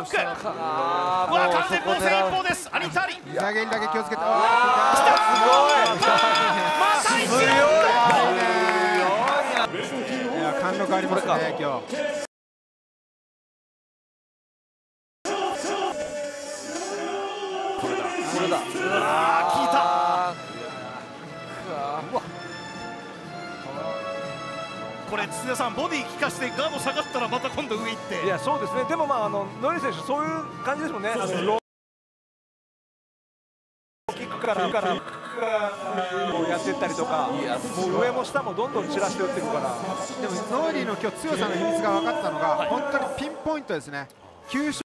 ク。完全防戦一方です。アニタリ。 投げにだけ気をつけて。 また一撃。 いや貫禄ありますね今日。 これだ。効いた。これ土田さん、ボディ効かしてガード下がったらまた今度上行って。 いやそうですね。でもノリ選手そういう感じですもんね。ローキックからやっていったりとか、もう上も下もどんどん散らして打っていくから。 でもノイリーの今日強さの秘密が分かったのが、本当にピンポイントですね。急所